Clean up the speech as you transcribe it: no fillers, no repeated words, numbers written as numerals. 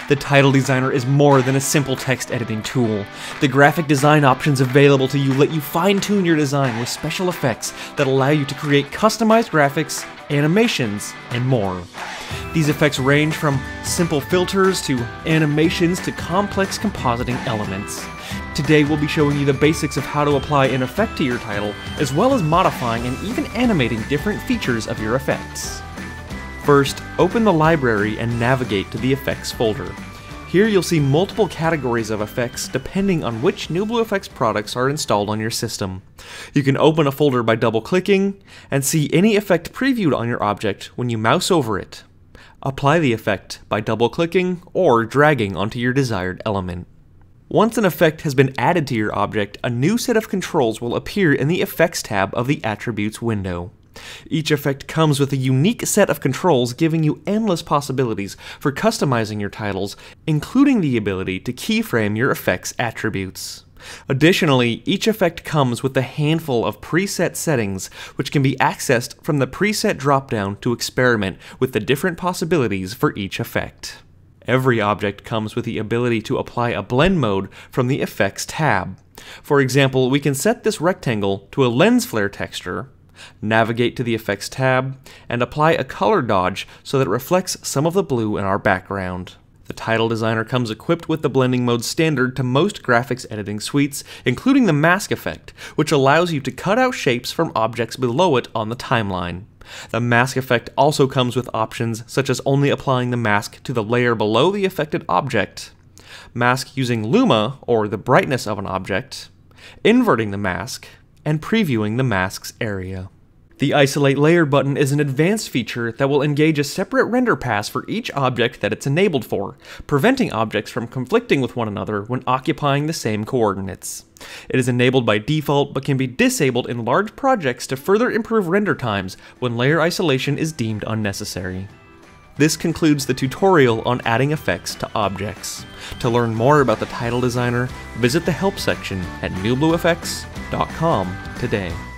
The Title Designer is more than a simple text editing tool. The graphic design options available to you let you fine-tune your design with special effects that allow you to create customized graphics, animations, and more. These effects range from simple filters to animations to complex compositing elements. Today we'll be showing you the basics of how to apply an effect to your title, as well as modifying and even animating different features of your effects. First, open the library and navigate to the Effects folder. Here you'll see multiple categories of effects depending on which NewBlue Effects products are installed on your system. You can open a folder by double-clicking and see any effect previewed on your object when you mouse over it. Apply the effect by double-clicking or dragging onto your desired element. Once an effect has been added to your object, a new set of controls will appear in the Effects tab of the Attributes window. Each effect comes with a unique set of controls giving you endless possibilities for customizing your titles, including the ability to keyframe your effect's attributes. Additionally, each effect comes with a handful of preset settings, which can be accessed from the preset dropdown to experiment with the different possibilities for each effect. Every object comes with the ability to apply a blend mode from the Effects tab. For example, we can set this rectangle to a lens flare texture, navigate to the Effects tab, and apply a color dodge so that it reflects some of the blue in our background. The Title Designer comes equipped with the blending mode standard to most graphics editing suites, including the mask effect, which allows you to cut out shapes from objects below it on the timeline. The mask effect also comes with options such as only applying the mask to the layer below the affected object, mask using luma, or the brightness of an object, inverting the mask, and previewing the mask's area. The Isolate Layer button is an advanced feature that will engage a separate render pass for each object that it's enabled for, preventing objects from conflicting with one another when occupying the same coordinates. It is enabled by default but can be disabled in large projects to further improve render times when layer isolation is deemed unnecessary. This concludes the tutorial on adding effects to objects. To learn more about the Title Designer, visit the Help section at newblueeffects.com today.